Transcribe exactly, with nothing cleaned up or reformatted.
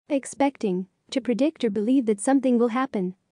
Expecting, to predict or believe that something will happen.